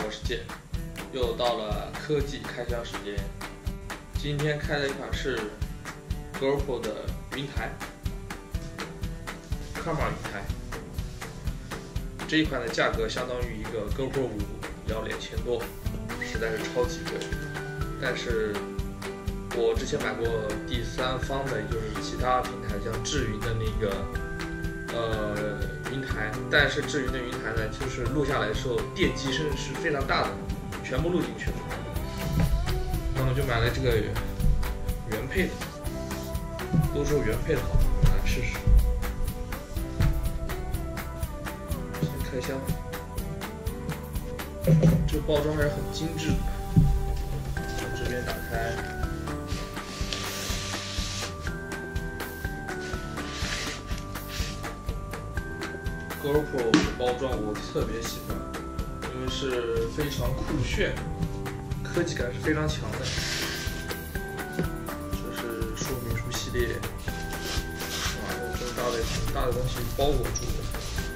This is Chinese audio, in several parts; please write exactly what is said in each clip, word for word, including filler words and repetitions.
我是剑，又到了科技开箱时间。今天开的一款是 GoPro 的云台 Karma 云台，这一款的价格相当于一个 GoPro 五，要两千多，实在是超级贵。但是我之前买过第三方的，也就是其他平台，像智云的那个呃云台，但是智云的云台呢，就是录下来的时候电机声是非常大的，全部录进去了。那么就买了这个原配的，都说原配的好，来试试。先开箱，这个包装还是很精致的。从这边打开。GoPro 的包装我特别喜欢，因为是非常酷炫，科技感是非常强的。这是说明书系列，哇，用这么大的很大的东西包裹住的。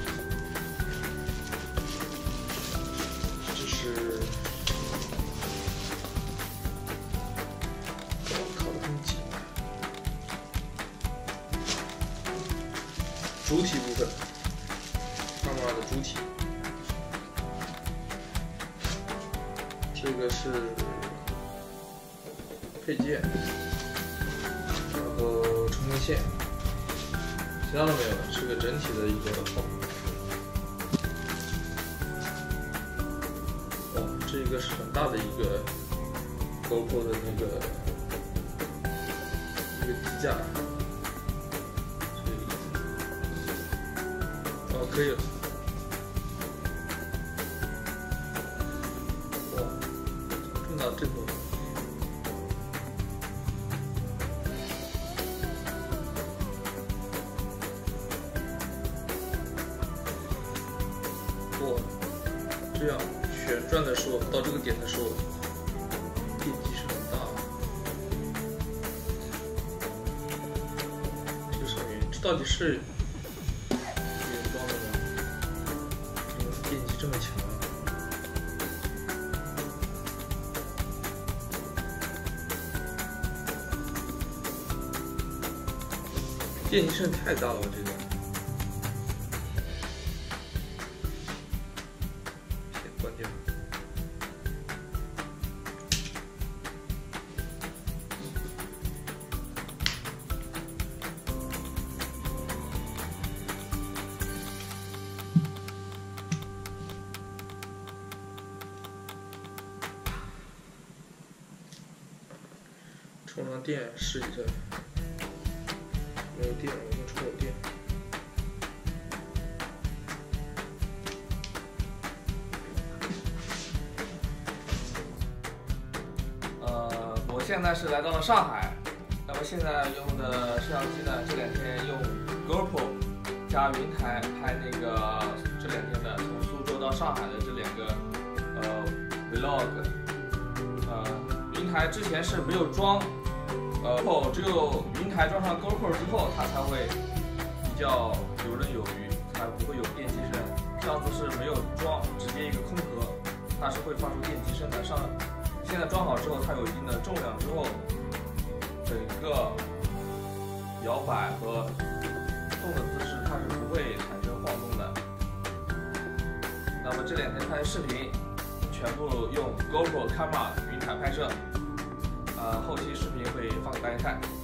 这是，哦，靠得很紧。主体部分。Karma 的主体，这个是配件，然后充电线，其他都没有了，是个整体的一个包。哇，这个是很大的一个 GoPro 的那个一个支架，哦，可以了。到这个，哇，这样旋转的时候，到这个点的时候，电机是很大的。这个上面，这到底是原装的吗？这个电机这么强啊！电机声太大了，我觉得。先关掉。充上电试一下。没有电，我用充有电。呃，我现在是来到了上海，那么现在用的摄像机呢，这两天用 GoPro 加云台拍那个这两天的从苏州到上海的这两个呃 vlog。呃，云台之前是没有装。呃，后只有云台装上 GoPro 之后，它才会比较游刃有余，才不会有电机声。上次是没有装，直接一个空壳，它是会发出电机声的。上现在装好之后，它有一定的重量之后，整个摇摆和动的姿势它是不会产生晃动的。那么这两天拍的视频全部用 GoPro Karma 云台拍摄。呃，后期视频会放给大家看。